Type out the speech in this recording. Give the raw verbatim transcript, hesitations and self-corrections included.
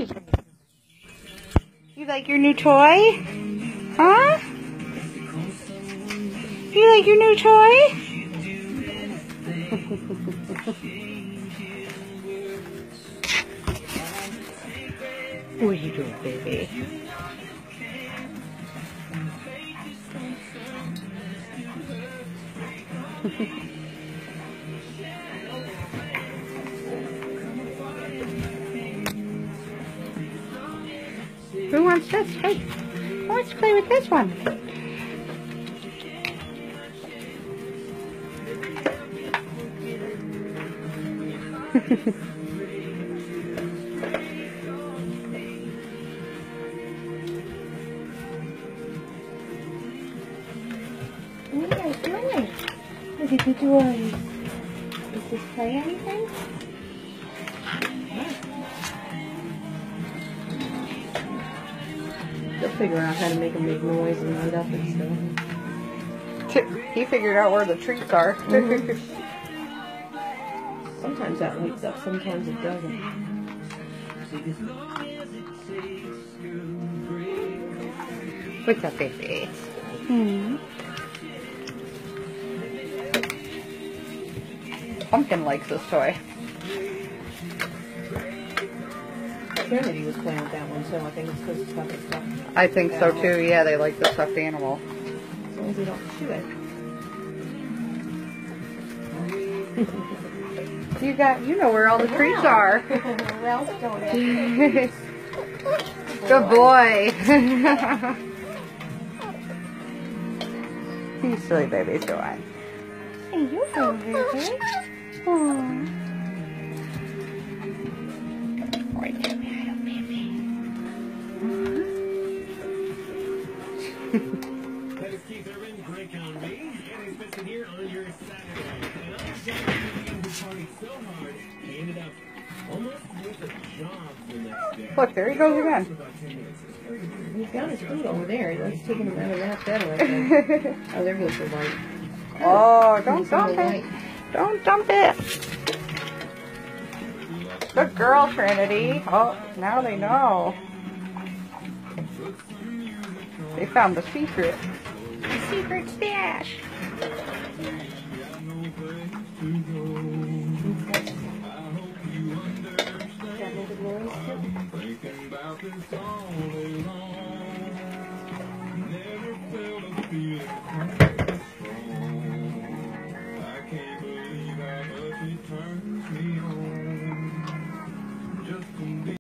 Trinity. You like your new toy? Huh? You like your new toy? What are you doing, baby? Who wants this? Hey, who wants to play with this one? What are you guys doing? What are you doing? Is this play anything? They'll figure out how to make a big noise and light up and stuff. He figured out where the treats are. Mm-hmm. Sometimes that lights up, sometimes it doesn't. What's up, baby? Hmm. Pumpkin likes this toy. Trinity was playing with that one, so I think it's because it's got the stuff. I think so too, yeah, they like the stuffed animal. As long as they don't shoot it. You got, you know where all the treats are. Where else going? Good boy. You silly baby, so I. Hey, you go, baby. Aww. Right there, little baby. That is Keith Urban, Greg Conley, and he's missing here on your Saturday. And I'm John who partied so hard, he ended up almost with a job the next day. Look, there he goes again. He's got his food over there. He's taking him out of that bed right there. Oh, there goes the light. Oh, don't dump it. Don't dump it. Good girl, Trinity. Oh, now they know. They found the secret. The secret stash. That make a noise too? Never felt a feeling.